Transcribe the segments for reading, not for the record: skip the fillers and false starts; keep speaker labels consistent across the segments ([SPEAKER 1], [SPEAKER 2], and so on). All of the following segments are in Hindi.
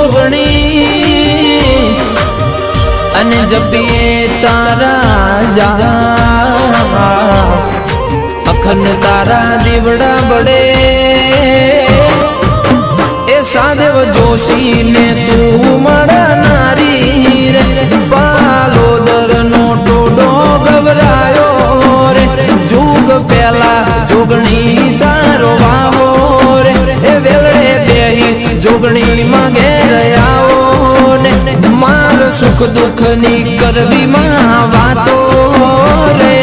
[SPEAKER 1] जोगणी अने जपिए तारा जा अखन तारा दीवड़ा बड़े ए सादेव जोशी ने तू मड़ा नारी रे बालोदर नो टोडो घबरायो रे जुग पहला जोगणी तारो वाहो रे ए वेलड़े बेही जोगणी मांगे रयाओ ने मार सुख दुख नी करवी मां वातो रे।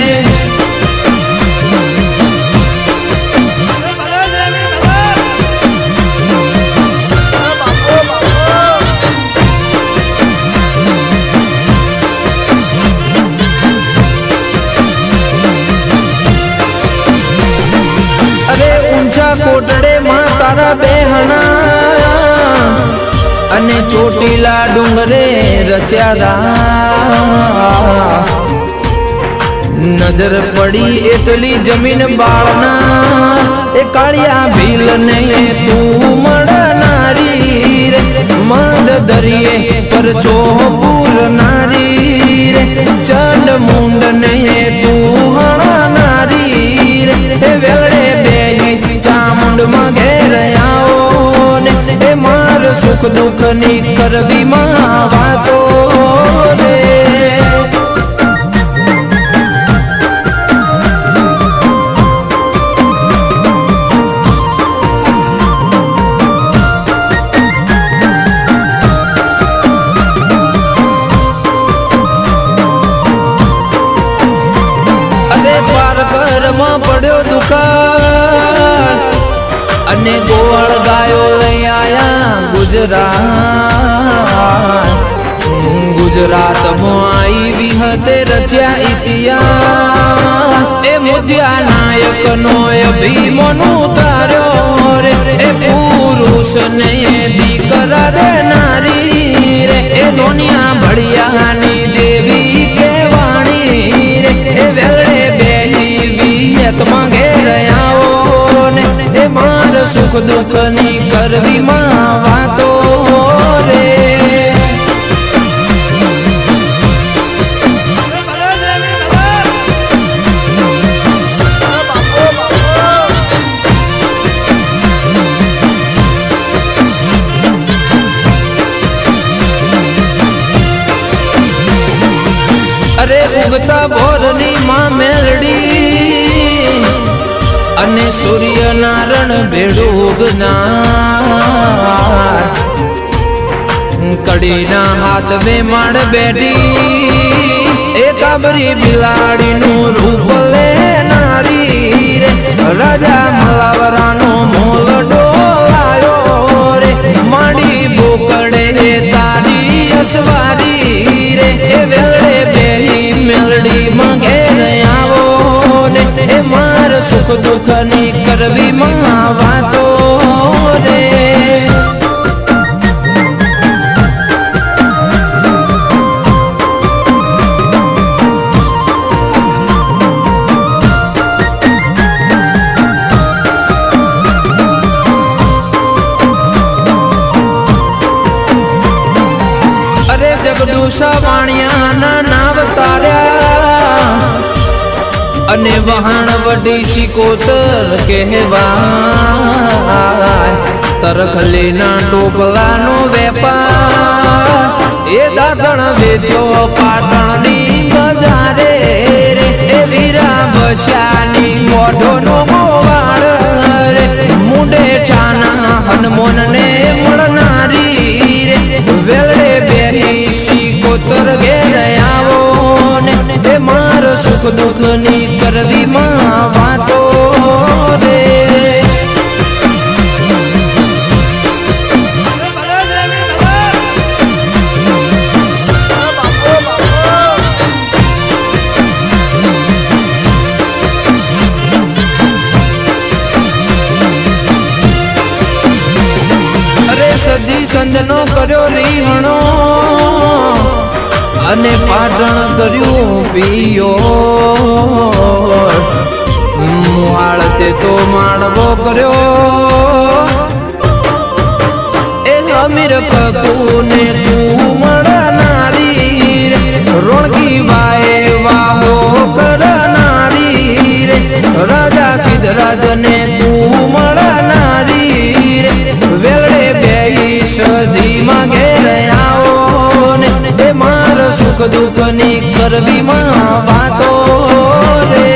[SPEAKER 1] कोटड़े मां तारा बेहना अने चोटीला डूंगरे रच्या नजर पड़ी एटली जमीन बाळना ए कालिया भील ने तू मड़ा नारी रे मद दरिए पर चोपूर नारी रे चंड मुंड ने तू हणा नारी रे वेलड़े बेही चामुंड मांगे रयाओ ने ए मार सुख दुख नी करवी मां वातो रे। पड़ो दुकान अने गोवल गायो लई आया गुजरात में आई विहते रच्या इतिहास ए मुद्या नायक नो अभिमनु तार्यो रे ए पुरुष ने दीकरा रे नारी रे ए दुनिया बढ़िया नी देवी के वाणी रे ए वेलड़े बेही मांगे रयाओ ने ए मार सुख दुख नी करवी मां वातो रे। अरे उगता बोरनी मां मेलडी अने सूर्य नारायण भेड़ोगना कड़ी ना हाथ में माड़ बैठी एक आबरी बिलाड़ी नु रूप ले नारी रे राजा मलावरा नो मोल डोलायो रे माड़ी बोकड़े तारी असवारी रे ए वेलड़े बेही मेलड़ी मांगे रयाओ ने ए मार सुख दुख नी करवी मां वातो रे। अरे जगदूषा वाणिया ना नाव तार्या अने वहाण वडी शिकोतर कहवाय तरखले ना टोपला नो वेपार ए दादण वेचो पाटण नी बजारे रे ए वीरा बशानी मोढो नो गोवाड़ रे मुंडे चाना हनुमान ने मळनारी रे वेलड़े बेही शिकोतर घेरयावो ने ए मार सुख दुख नी करवी मां वातो रे। अरे सदी संजनो कर्यो रीहणो अने पाटण कर्यो पियो मुहाळते तो माळवो कर्यो ए समीर ककूने तू मरनारी रे रोणकी बाए वाहो करनारी रे राजा सिद्धराज ने तू मरनारी रे वेलड़े बेई सदी मांगे आओ ने ए मार सुख दुख नी करवी मां बातो रे।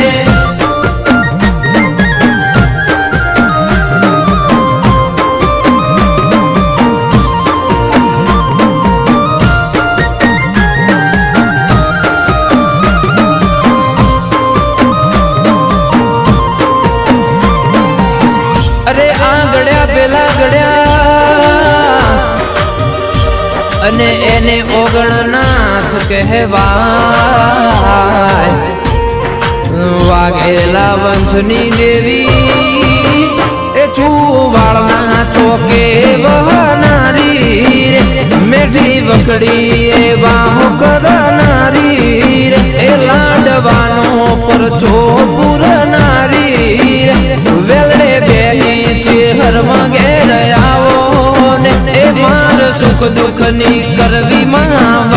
[SPEAKER 1] अरे आंगड़िया पेला गड़िया अने एने ओगणनाथ कहवाय वाघेला वंशनी देवी ए चूवाळना चोके वहनारी रे मेढी वकड़ी ए बाहु करनारी रे ए लाडवानो परचो पुरनारी रे वेलड़े बेही चेहर मांगे आओ ने ए मार सुख दुख नी करवी मां